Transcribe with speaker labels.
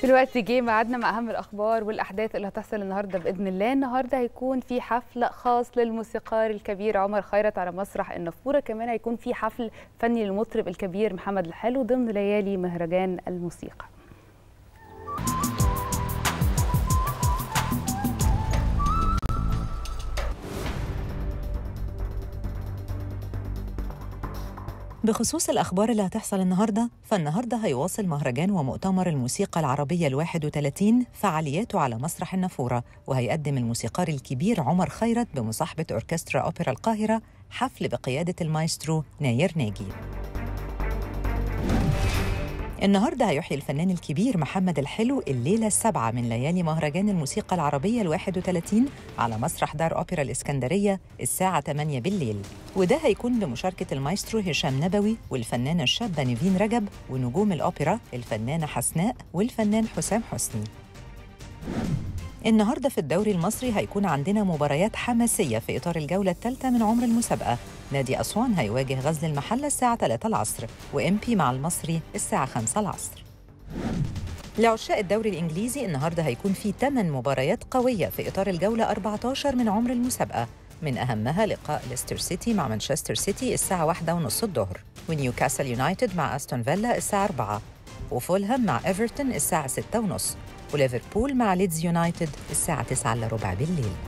Speaker 1: دلوقتي جه ميعادنا مع اهم الاخبار والاحداث اللي هتحصل النهارده باذن الله. النهارده هيكون في حفل خاص للموسيقار الكبير عمر خيرت على مسرح النافوره، كمان هيكون في حفل فني للمطرب الكبير محمد الحلو ضمن ليالي مهرجان الموسيقى.
Speaker 2: بخصوص الأخبار اللي هتحصل النهاردة، فالنهاردة هيواصل مهرجان ومؤتمر الموسيقى العربية 31 فعالياته على مسرح النافورة، وهيقدم الموسيقار الكبير عمر خيرت بمصاحبة أوركسترا أوبرا القاهرة حفل بقيادة المايسترو ناير ناجي. النهاردة هيحيي الفنان الكبير محمد الحلو الليلة السابعة من ليالي مهرجان الموسيقى العربية 31 على مسرح دار أوبرا الإسكندرية الساعة 8 بالليل، وده هيكون بمشاركة المايسترو هشام نبوي والفنانة الشابة نيفين رجب ونجوم الأوبرا الفنانة حسناء والفنان حسام حسني. النهاردة في الدوري المصري هيكون عندنا مباريات حماسية في إطار الجولة الثالثة من عمر المسابقة. نادي أسوان هيواجه غزل المحلة الساعة 3 العصر، وإمبي مع المصري الساعة 5 العصر. لعشاق الدوري الإنجليزي النهاردة هيكون في 8 مباريات قوية في إطار الجولة 14 من عمر المسابقة، من أهمها لقاء ليستر سيتي مع مانشستر سيتي الساعة 1:30 الظهر، ونيوكاسل يونايتد مع أستون فيلا الساعة 4، وفولهام مع إيفرتون الساعة 6:30، وليفربول مع ليدز يونايتد الساعة 9:15 بالليل.